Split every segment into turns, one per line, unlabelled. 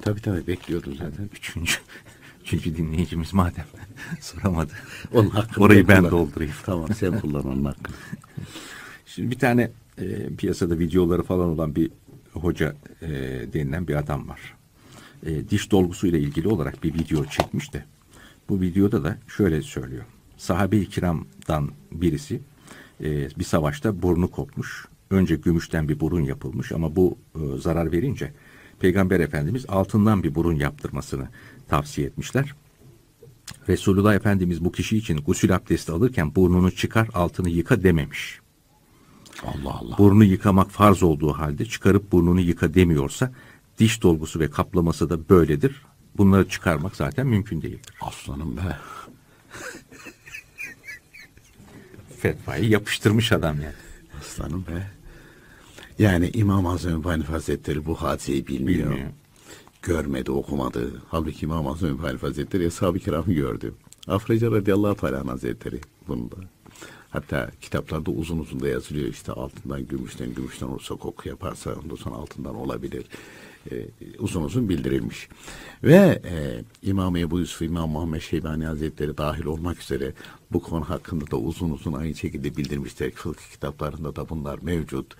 Tabii bekliyordum zaten.
Üçüncü dinleyicimiz madem soramadı.
Onun hakkını
orayı ben
kullan.
doldurayım.
Tamam, sen kullan onun hakkını.
Şimdi bir tane piyasada videoları falan olan bir hoca denilen bir adam var. Diş dolgusuyla ilgili olarak bir video çekmiş de bu videoda da şöyle söylüyor. Sahabe-i kiramdan birisi bir savaşta burnu kopmuş. Önce gümüşten bir burun yapılmış ama bu zarar verince Peygamber Efendimiz altından bir burun yaptırmasını tavsiye etmişler. Resulullah Efendimiz bu kişi için gusül abdesti alırken burnunu çıkar altını yıka dememiş.
Allah Allah.
Burnu yıkamak farz olduğu halde çıkarıp burnunu yıka demiyorsa diş dolgusu ve kaplaması da böyledir. Bunları çıkarmak zaten mümkün değildir.
Aslanım be.
Fetvayı yapıştırmış adam yani.
Aslanım be. Yani İmam-ı Azam Ebu Hanife Hazretleri bu hadiseyi bilmiyor. Görmedi, okumadı. Halbuki İmam-ı Azam Ebu Hanife Hazretleri Eshab-ı Kiram'ı gördü. Afraca radıyallahu teala Hazretleri bunu da. Hatta kitaplarda uzun uzun da yazılıyor. İşte altından gümüşten olursa koku yaparsa ondan sonra altından olabilir. Uzun uzun bildirilmiş. Ve İmam Ebu Yusuf, İmam Muhammed Şeybani Hazretleri dahil olmak üzere bu konu hakkında da uzun uzun aynı şekilde bildirmişler. Fıkıh kitaplarında da bunlar mevcut.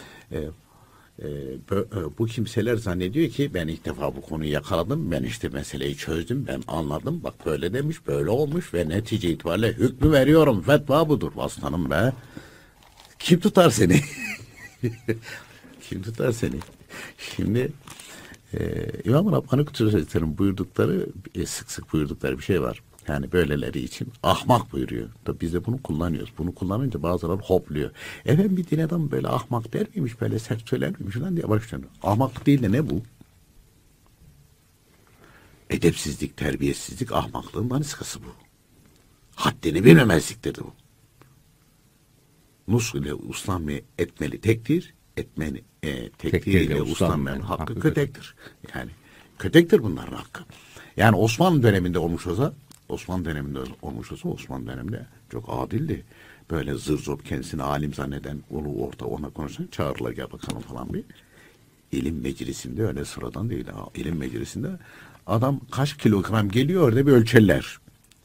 Bu kimseler zannediyor ki ben ilk defa bu konuyu yakaladım, ben işte meseleyi çözdüm, ben anladım, bak böyle demiş, böyle olmuş ve netice itibariyle hükmü veriyorum, fetva budur. Aslanım be, kim tutar seni? Kim tutar seni? Şimdi İmam-ı Rabbani Kudüs Hazretleri'nin buyurdukları, sık sık buyurdukları bir şey var. Yani böyleleri için ahmak buyuruyor. Tabii biz de bunu kullanıyoruz. Bunu kullanınca bazıları hopluyor. Efendim bir din adamı böyle ahmak der miymiş, böyle sert söyler miymiş falan diye başlıyor. Ahmaklık değil de ne bu? Edepsizlik, terbiyesizlik ahmaklığın daniskası bu. Haddini bilmemezliktir bu. Nus ile uslanma etmeli tektir, tekdir ile uslanmayan hakkı kötektir. Yani kötektir bunların hakkı. Yani Osmanlı döneminde olmuş olsa Osmanlı döneminde çok adildi. Böyle zır zor kendisini alim zanneden ona konuşan çağırırlar gel bakalım falan bir. İlim meclisinde öyle sıradan değil. İlim meclisinde adam kaç kilogram geliyor orada bir ölçerler.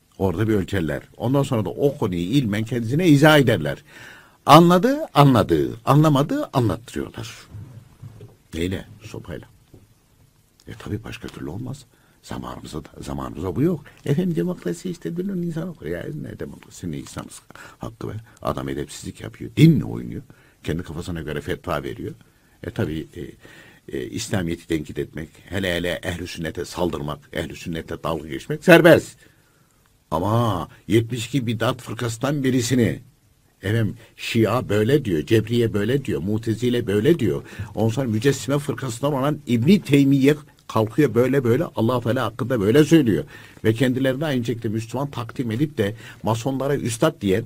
Ondan sonra da o konuyu ilmen kendisine izah ederler. Anladı, anlamadı, anlattırıyorlar. Neyle? Sopayla. Tabii başka türlü olmaz. Zamanımıza bu yok. Efendim demokrasi işte dünün insan okuyor. Ya ne demokrasi ne insan hakkı be. Adam edepsizlik yapıyor. Dinle oynuyor. Kendi kafasına göre fetva veriyor. Tabii İslamiyet'i tenkit etmek, hele ehl-i sünnete saldırmak, ehl-i sünnete dalga geçmek serbest. Ama 72 bidat fırkasından birisini Şia böyle diyor, Cebriye böyle diyor, Mutezile böyle diyor. Ondan sonra Mücessime fırkasından olan İbn-i Teymiye kalkıyor böyle Allah Teala hakkında böyle söylüyor. Ve kendilerine aynı şekilde Müslüman takdim edip de masonlara üstad diyen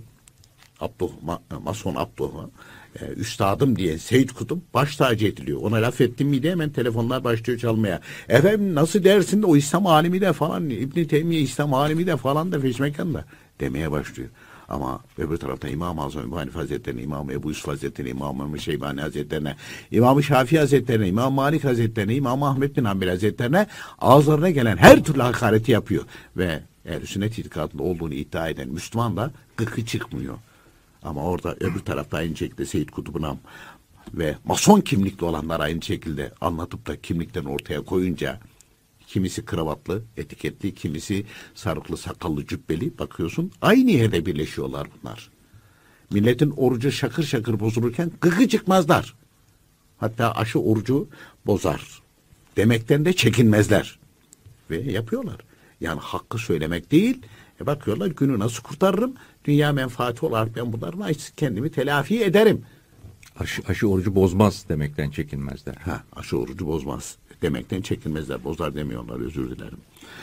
Mason Abdullah üstadım diyen Seyyid Kutup baş tacı ediliyor. Ona laf ettim mi de hemen telefonlar başlıyor çalmaya. Efendim nasıl dersin de o İslam alimi de falan İbn-i Teymiye İslam alimi de falan da feşmekan da demeye başlıyor. Ama öbür tarafta İmam-ı Azam Ebu Hanife Hazretleri'ne, İmam-ı Ebu Yusuf Hazretleri'ne, İmam-ı Şeybani Hazretleri'ne, İmam-ı Şafii Hazretleri'ne, İmam-ı Malik Hazretleri'ne, İmam-ı Ahmet bin Hanbel Hazretleri'ne ağızlarına gelen her türlü hakareti yapıyor. Ve ehl-i sünnet itikadında olduğunu iddia eden Müslüman da gıkı çıkmıyor. Ama orada öbür tarafta aynı şekilde Seyyid Kutub'un ve mason kimlikli olanlar aynı şekilde anlatıp da kimlikten ortaya koyunca kimisi kravatlı, etiketli, kimisi sarıklı, sakallı, cübbeli bakıyorsun. Aynı yerde birleşiyorlar bunlar. Milletin orucu şakır şakır bozulurken gıkı çıkmazlar. Hatta aşı orucu bozar. Demekten de çekinmezler. Ve yapıyorlar. Yani hakkı söylemek değil. Bakıyorlar günü nasıl kurtarırım? Dünya menfaati olarak ben bunların kendimi telafi ederim.
Aşı orucu bozmaz demekten çekinmezler.
Aşı orucu bozmaz demekten çekinmezler. Bozar demiyorlar, özür dilerim.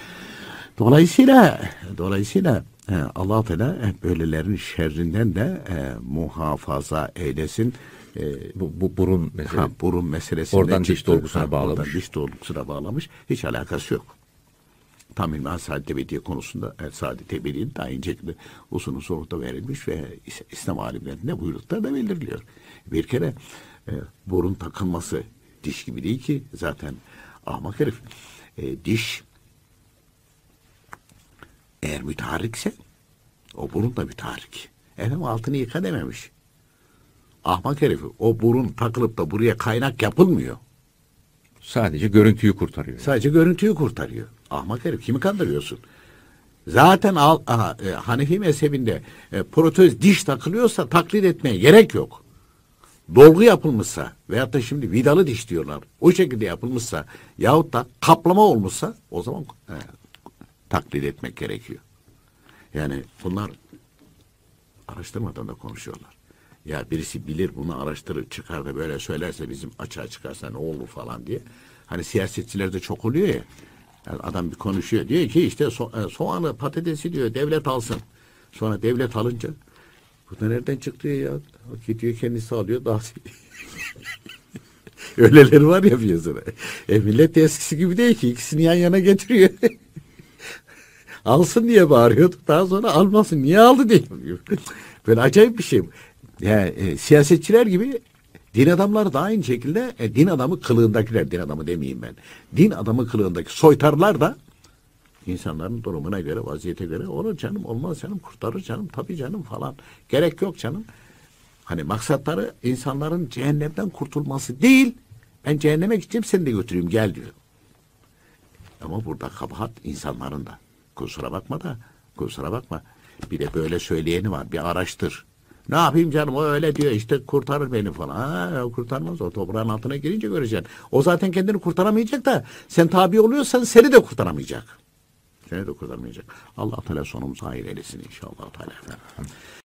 Dolayısıyla Allah-u Teala böylelerin şerrinden de muhafaza eylesin.
Bu burun meselesi.
Burun meselesi.
Oradan diş dolgusuna bağlamış.
Oradan diş dolgusuna bağlamış. Hiç alakası yok. Tam ilmi Saadet Ebediye konusunda Saadet Ebediye'nin de aynı şekilde uzun orada verilmiş ve İslam alimlerinde buyrukta da bildiriliyor. Bir kere burun takılması diş gibi değil ki zaten Ahmak herif. Diş eğer müteharrikse o burun da müteharrik. Efendim altını yıka dememiş. Ahmak herifi. O burun takılıp da buraya kaynak yapılmıyor.
Sadece görüntüyü kurtarıyor.
Sadece görüntüyü kurtarıyor. Ahmak herif. Kimi kandırıyorsun? Zaten Hanefi mezhebinde protez diş takılıyorsa taklit etmeye gerek yok. Dolgu yapılmışsa veyahut da şimdi vidalı diş diyorlar. O şekilde yapılmışsa yahut da kaplama olmuşsa o zaman taklit etmek gerekiyor. Yani bunlar araştırmadan da konuşuyorlar. Ya birisi bilir bunu araştırır çıkar da böyle söylerse bizim açığa çıkarsa ne olur falan diye. Hani siyasetçilerde çok oluyor ya. Yani adam bir konuşuyor diyor ki işte soğanı patatesi diyor devlet alsın. Sonra devlet alınca bu da nereden çıktı ya? Gidiyor kendisi alıyor daha öyleleri var ya piyasada. Millet de eskisi gibi değil ki ikisini yan yana getiriyor. Alsın diye bağırıyordu. Daha sonra almasın. Niye aldı diye. Böyle acayip bir şey. Yani, siyasetçiler gibi din adamları da aynı şekilde din adamı kılığındakiler, din adamı demeyeyim ben. Din adamı kılığındaki soytarlar da insanların durumuna göre, vaziyete göre olur canım, olmaz canım, kurtarır canım, tabii canım falan. Gerek yok canım. Hani maksatları insanların cehennemden kurtulması değil. Ben cehenneme gideceğim seni de götüreyim gel diyor. Ama burada kabahat insanların da. Kusura bakma. Bir de böyle söyleyeni var. Bir araştır. Ne yapayım canım o öyle diyor işte kurtarır beni falan. Ha, kurtarmaz o toprağın altına girince göreceksin. O zaten kendini kurtaramayacak da sen tabi oluyorsan seni de kurtaramayacak. Allah Teala sonumuzu hayır eylesin inşallah.